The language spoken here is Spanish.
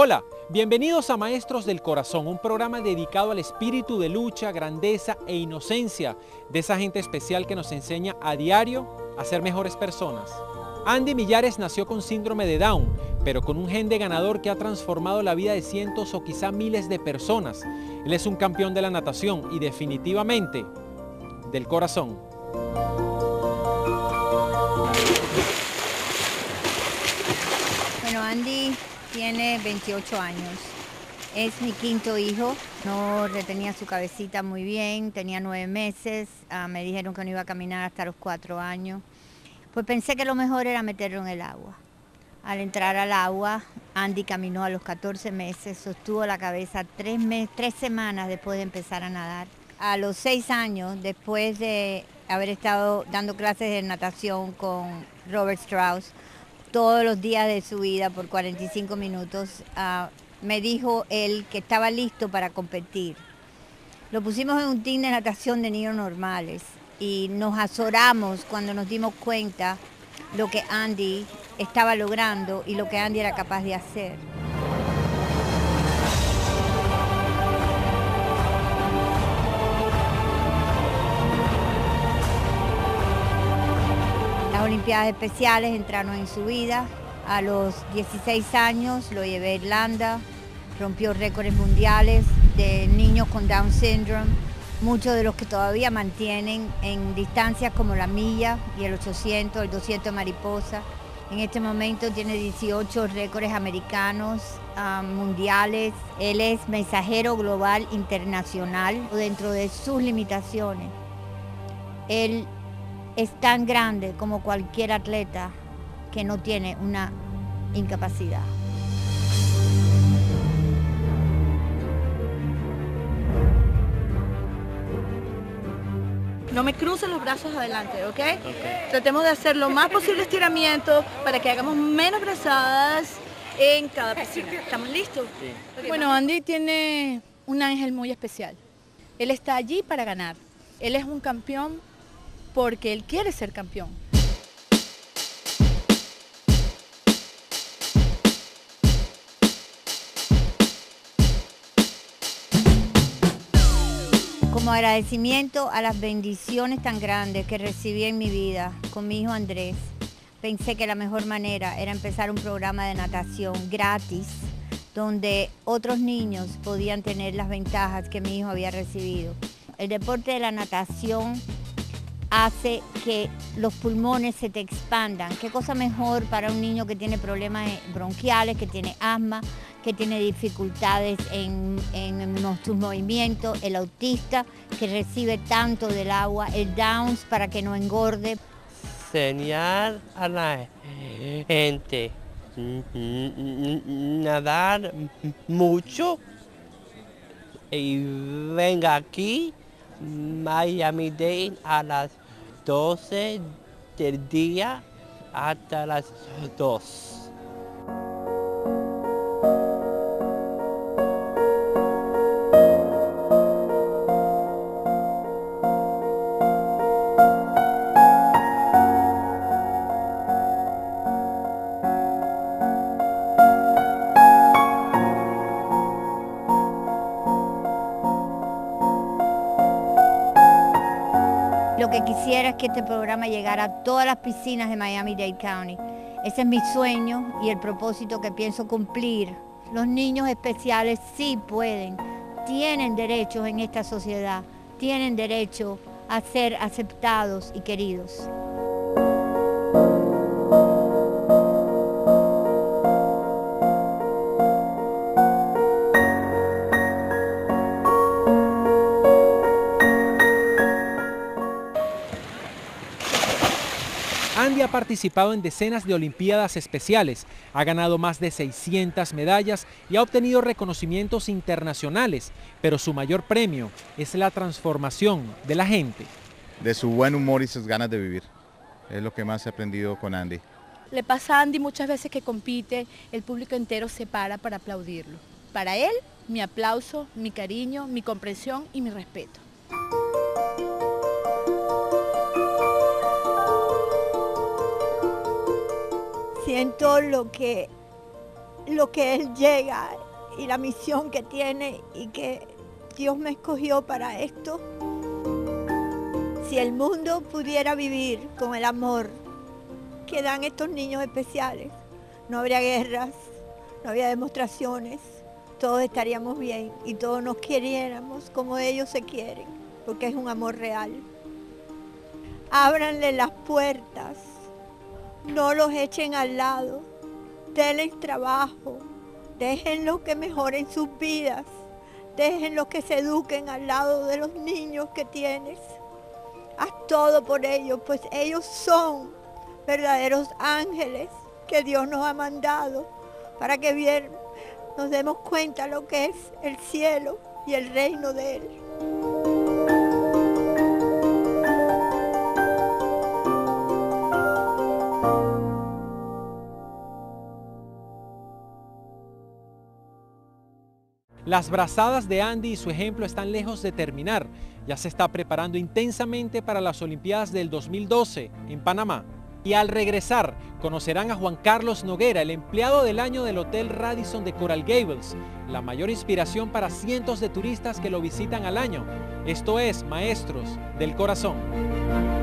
Hola, bienvenidos a Maestros del Corazón, un programa dedicado al espíritu de lucha, grandeza e inocencia de esa gente especial que nos enseña a diario a ser mejores personas. Andy Millares nació con síndrome de Down, pero con un gen de ganador que ha transformado la vida de cientos o quizá miles de personas. Él es un campeón de la natación y definitivamente del corazón. Bueno, Andy tiene 28 años. Es mi quinto hijo. No retenía su cabecita muy bien, tenía 9 meses. Me dijeron que no iba a caminar hasta los 4 años. Pues pensé que lo mejor era meterlo en el agua. Al entrar al agua, Andy caminó a los 14 meses, sostuvo la cabeza 3 semanas después de empezar a nadar. A los 6 años, después de haber estado dando clases de natación con Robert Strauss, todos los días de su vida por 45 minutos, me dijo él que estaba listo para competir. Lo pusimos en un team de natación de niños normales y nos azoramos cuando nos dimos cuenta lo que Andy estaba logrando y lo que Andy era capaz de hacer. Las Olimpiadas Especiales entraron en su vida. A los 16 años lo llevé a Irlanda, rompió récords mundiales de niños con Down syndrome, muchos de los que todavía mantienen en distancias como la milla y el 800, el 200 mariposa. En este momento tiene 18 récords americanos, mundiales. Él es mensajero global internacional dentro de sus limitaciones. Él es tan grande como cualquier atleta que no tiene una incapacidad. No me crucen los brazos adelante, ¿ok? Tratemos de hacer lo más posible estiramiento para que hagamos menos brazadas en cada piscina. ¿Estamos listos? Sí. Okay, bueno, Andy tiene un ángel muy especial. Él está allí para ganar. Él es un campeón porque él quiere ser campeón. Como agradecimiento a las bendiciones tan grandes que recibí en mi vida con mi hijo Andrés, pensé que la mejor manera era empezar un programa de natación gratis, donde otros niños podían tener las ventajas que mi hijo había recibido. El deporte de la natación hace que los pulmones se te expandan. ¿Qué cosa mejor para un niño que tiene problemas bronquiales, que tiene asma, que tiene dificultades en sus movimientos, el autista que recibe tanto del agua, el Downs para que no engorde? Enseñar a la gente nadar mucho y venga aquí Miami-Dade a las 12 del día hasta las 2. Lo que quisiera es que este programa llegara a todas las piscinas de Miami-Dade County. Ese es mi sueño y el propósito que pienso cumplir. Los niños especiales sí pueden, tienen derechos en esta sociedad, tienen derecho a ser aceptados y queridos. Andy ha participado en decenas de Olimpiadas especiales, ha ganado más de 600 medallas y ha obtenido reconocimientos internacionales, pero su mayor premio es la transformación de la gente. De su buen humor y sus ganas de vivir, es lo que más he aprendido con Andy. Le pasa a Andy muchas veces que compite, el público entero se para aplaudirlo. Para él, mi aplauso, mi cariño, mi comprensión y mi respeto. Siento lo que lo que él llega y la misión que tiene y que Dios me escogió para esto. Si el mundo pudiera vivir con el amor que dan estos niños especiales, no habría guerras, no habría demostraciones, todos estaríamos bien y todos nos queriéramos como ellos se quieren, porque es un amor real. Ábranle las puertas, no los echen al lado, denles trabajo, déjenlos que mejoren sus vidas, déjenlos que se eduquen al lado de los niños que tienes. Haz todo por ellos, pues ellos son verdaderos ángeles que Dios nos ha mandado para que bien nos demos cuenta lo que es el cielo y el reino de Él. Las brazadas de Andy y su ejemplo están lejos de terminar. Ya se está preparando intensamente para las Olimpiadas del 2012 en Panamá. Y al regresar, conocerán a Juan Carlos Noguera, el empleado del año del Hotel Radisson de Coral Gables, la mayor inspiración para cientos de turistas que lo visitan al año. Esto es Maestros del Corazón.